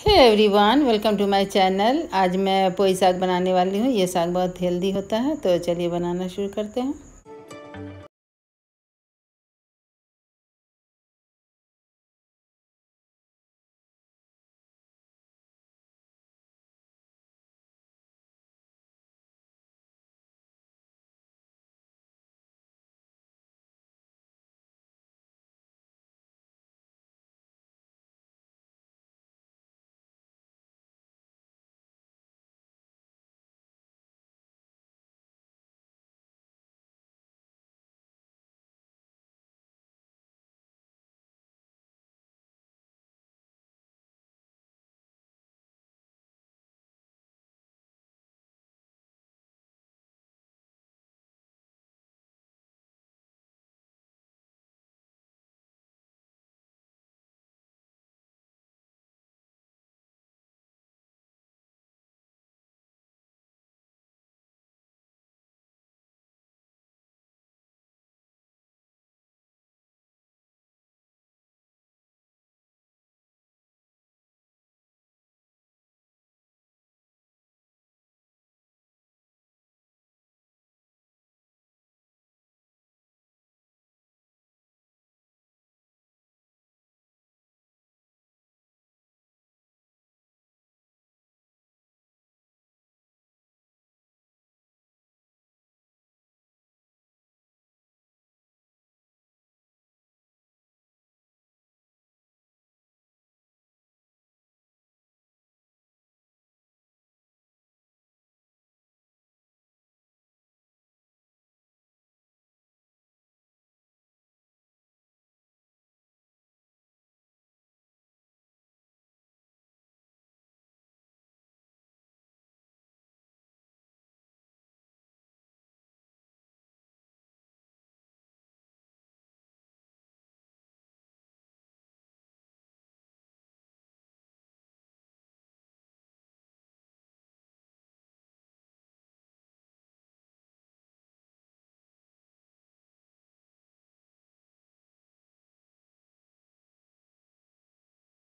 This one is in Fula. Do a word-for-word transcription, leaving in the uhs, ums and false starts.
Hey everyone, welcome to my channel. आज मैं पोई साग बनाने वाली हूँ। ये साग बहुत हेल्दी होता है, तो चलिए बनाना शुरू करते हैं।